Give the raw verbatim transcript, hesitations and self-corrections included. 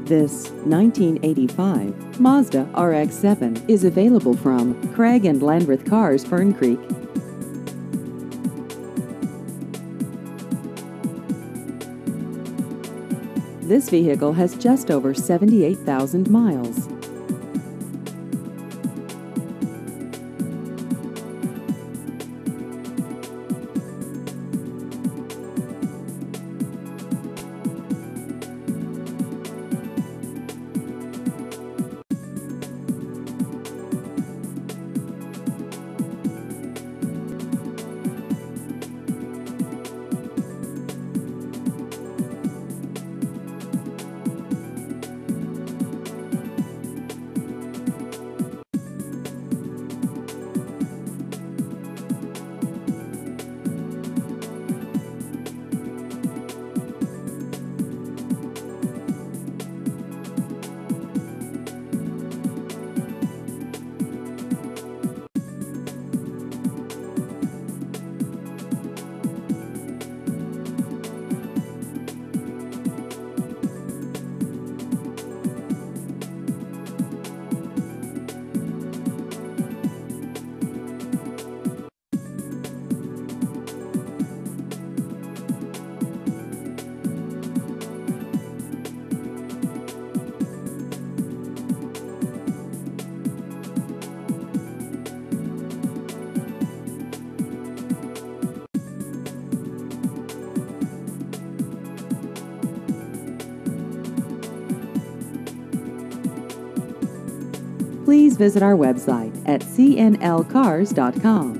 This nineteen eighty-five Mazda R X seven is available from Craig and Landreth Cars, Fern Creek. This vehicle has just over seventy-eight thousand miles. Please visit our website at c n l cars dot com.